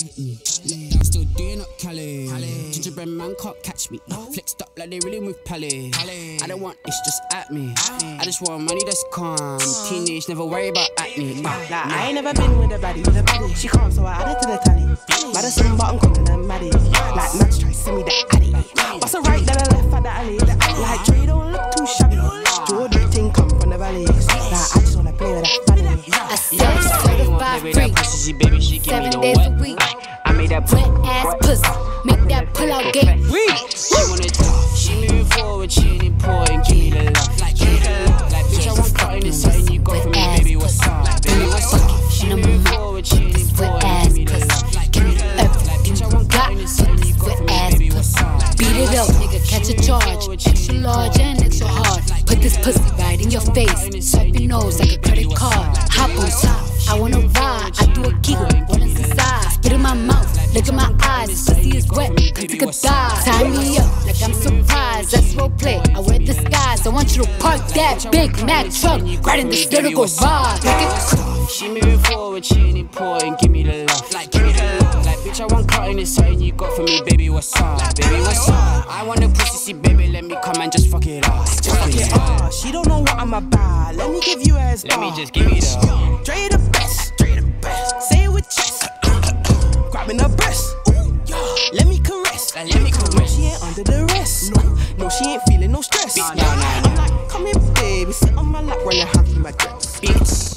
I'm still doing up Cali. Gingerbread man can't catch me. Flexed up like they really move Pally. I don't want this just at me. I just want money that's calm. Teenage, never worry about acne. Like, I ain't never been with a baddie. She can't, so I add it to the tally. Madison button calling her Maddie. Like Max try send me the addy. What's the right, then I left at the alley. Like Dre don't look too shabby. Jordan ting come from the valley. Like I just wanna play with that funny. I said certified free, baby, she give me 7 the days a week. I made that Wet ass pussy, make that pull out gate. She wanna talk, she moving forward, she ain't important. Give me the love, like give me the love. Like bitch, I want cutting this something you got for me, baby. What's up? Baby, what's up? She moving forward, she ain't important. Give me the love, like give me the love. Like bitch, I want cutting this something you got for me, baby. What's up? Beat it up, nigga, catch a charge. Extra large and extra hard. Put this pussy right in your face. Swipe your nose like a credit card. Hop on top, I wanna ride. I do a giggle, what is inside? Spit in my mouth, look in my eyes. This pussy is wet, cause it could die. Tie me up like I'm surprised. That's role play, I wear disguise. I want you to park that Big Mac truck right in this little garage. She moving forward, she ain't important. Give me the love, like give me the love. Like bitch, I want cutting this something you got for me, baby. What's up? Baby, what's up? I want a pussy, see, baby. Let me come and just fuck it up. She don't know what I'm about. Let me give you a head Let me just give you the Dre the best, Dre the best. Say it with chest. Grabbing her breast. Let me caress. Let me caress. No, she ain't under the rest. No, she ain't feeling no stress. No. I'm like, come here, baby. Sit on my lap when you're hugging my dress. Bitch.